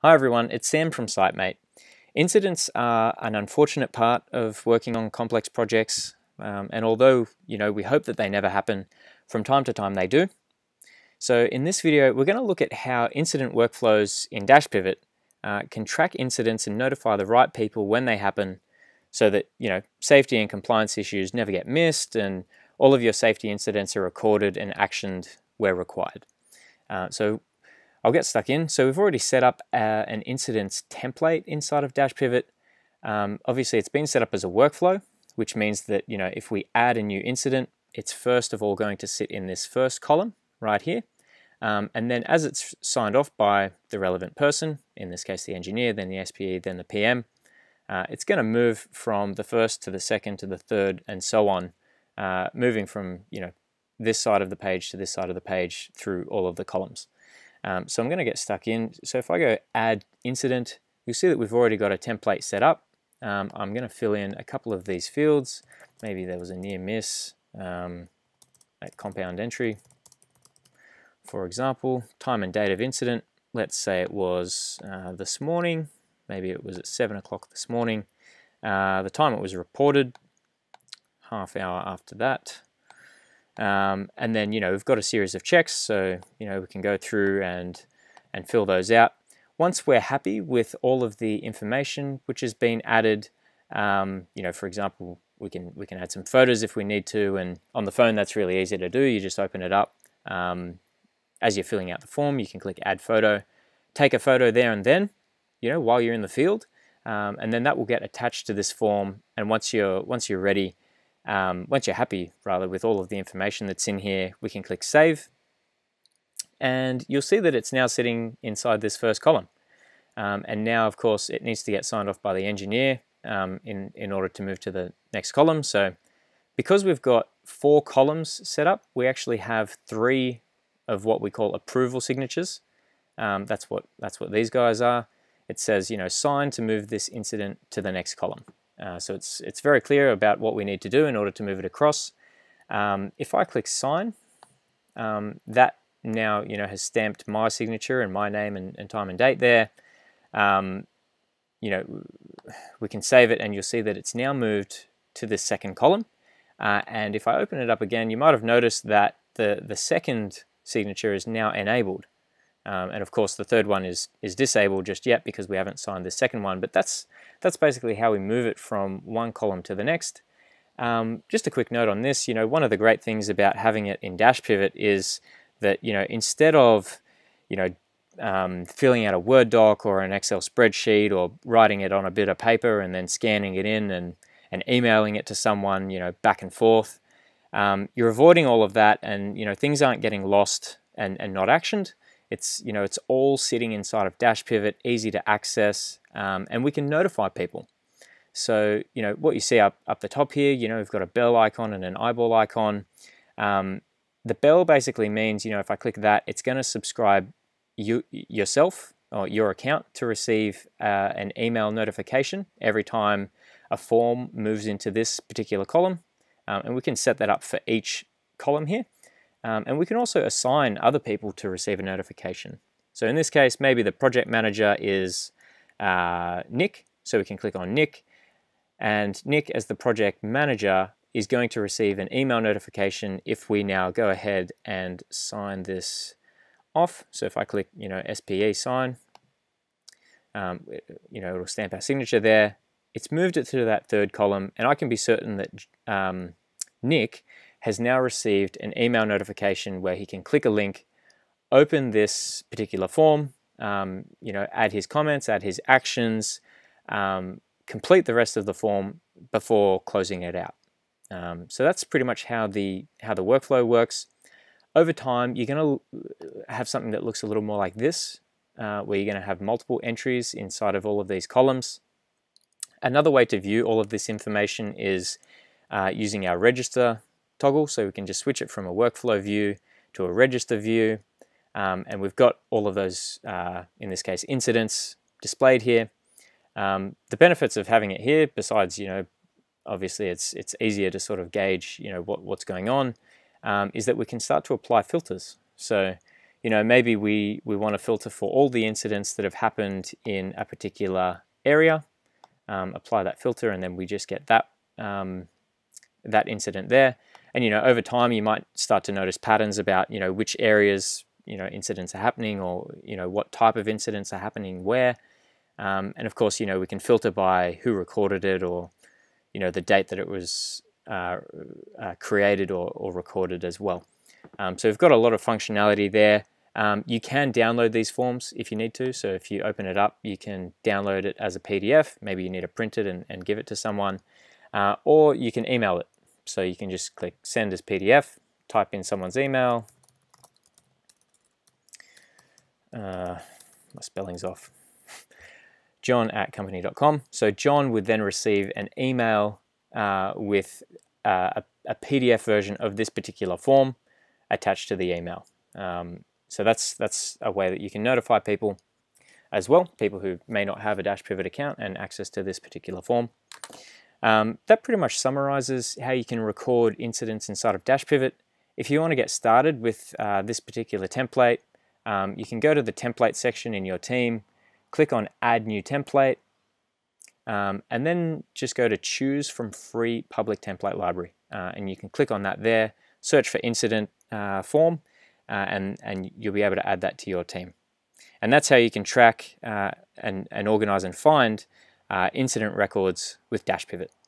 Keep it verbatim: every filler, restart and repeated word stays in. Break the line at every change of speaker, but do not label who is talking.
Hi everyone, it's Sam from Sitemate. Incidents are an unfortunate part of working on complex projects, um, and although you know we hope that they never happen, from time to time they do. So in this video, we're going to look at how incident workflows in Dashpivot uh, can track incidents and notify the right people when they happen, so that you know safety and compliance issues never get missed, and all of your safety incidents are recorded and actioned where required. Uh, so I'll get stuck in. So we've already set up uh, an incidents template inside of Dashpivot. Um, obviously, it's been set up as a workflow, which means that you know if we add a new incident, it's first of all going to sit in this first column right here. Um, and then as it's signed off by the relevant person, in this case the engineer, then the S P E, then the P M, uh, it's going to move from the first to the second to the third and so on, uh, moving from you know this side of the page to this side of the page through all of the columns. Um, so I'm going to get stuck in. So if I go add incident, you'll see that we've already got a template set up. Um, I'm going to fill in a couple of these fields. Maybe there was a near miss um, at compound entry. For example, time and date of incident. Let's say it was uh, this morning. Maybe it was at seven o'clock this morning. Uh, the time it was reported, half hour after that. Um, and then, you know, we've got a series of checks, so, you know, we can go through and, and fill those out. Once we're happy with all of the information which has been added, um, you know, for example, we can, we can add some photos if we need to, and on the phone that's really easy to do. You just open it up. Um, as you're filling out the form, you can click Add Photo, take a photo there and then, you know, while you're in the field, um, and then that will get attached to this form, and once you're, once you're ready, Um, once you're happy, rather, with all of the information that's in here, we can click Save, and you'll see that it's now sitting inside this first column. Um, and now, of course, it needs to get signed off by the engineer um, in, in order to move to the next column. So because we've got four columns set up, we actually have three of what we call approval signatures. Um, that's what, that's what these guys are. It says, you know, sign to move this incident to the next column. Uh, so it's, it's very clear about what we need to do in order to move it across. Um, if I click sign, um, that now you know has stamped my signature and my name and, and time and date there. Um, you know, we can save it, and you'll see that it's now moved to this second column. Uh, and if I open it up again, you might have noticed that the, the second signature is now enabled. Um, and of course the third one is is disabled just yet because we haven't signed the second one, but that's that's basically how we move it from one column to the next. Um, just a quick note on this, you know, one of the great things about having it in Dashpivot is that, you know, instead of, you know, um, filling out a Word doc or an Excel spreadsheet or writing it on a bit of paper and then scanning it in and, and emailing it to someone, you know, back and forth, um, you're avoiding all of that, and, you know, things aren't getting lost and, and not actioned. It's, you know, it's all sitting inside of Dashpivot, easy to access, um, and we can notify people. So, you know, what you see up, up the top here, you know, we've got a bell icon and an eyeball icon. Um, the bell basically means, you know, if I click that, it's going to subscribe you yourself or your account to receive uh, an email notification every time a form moves into this particular column. Um, and we can set that up for each column here. Um, and we can also assign other people to receive a notification. So in this case, maybe the project manager is uh, Nick, so we can click on Nick, and Nick, as the project manager, is going to receive an email notification if we now go ahead and sign this off. So if I click, you know, S P E sign, um, you know, it'll stamp our signature there. It's moved it to that third column, and I can be certain that um, Nick has now received an email notification where he can click a link, open this particular form, um, you know, add his comments, add his actions, um, complete the rest of the form before closing it out. Um, so that's pretty much how the how the workflow works. Over time, you're going to have something that looks a little more like this, uh, where you're going to have multiple entries inside of all of these columns. Another way to view all of this information is uh, using our register toggle, so we can just switch it from a workflow view to a register view, um, and we've got all of those, uh, in this case, incidents displayed here. Um, the benefits of having it here, besides, you know, obviously it's it's easier to sort of gauge, you know, what, what's going on, um, is that we can start to apply filters. So, you know, maybe we, we want to filter for all the incidents that have happened in a particular area, um, apply that filter, and then we just get that, um, that incident there. And, you know, over time you might start to notice patterns about, you know, which areas, you know, incidents are happening, or, you know, what type of incidents are happening where. Um, and of course, you know, we can filter by who recorded it, or, you know, the date that it was uh, uh, created or, or recorded as well. Um, so we've got a lot of functionality there. Um, you can download these forms if you need to. So if you open it up, you can download it as a P D F. Maybe you need to print it and, and give it to someone, uh, or you can email it. So you can just click send as P D F, type in someone's email. Uh, my spelling's off. John at company dot com. So John would then receive an email uh, with uh, a, a P D F version of this particular form attached to the email. Um, so that's that's a way that you can notify people as well, people who may not have a Dashpivot account and access to this particular form. Um, that pretty much summarizes how you can record incidents inside of Dashpivot. If you want to get started with uh, this particular template, um, you can go to the template section in your team, click on Add New Template, um, and then just go to Choose from Free Public Template Library. Uh, and you can click on that there, search for Incident uh, Form, uh, and, and you'll be able to add that to your team. And that's how you can track uh, and, and organize and find uh, incident records with Dashpivot.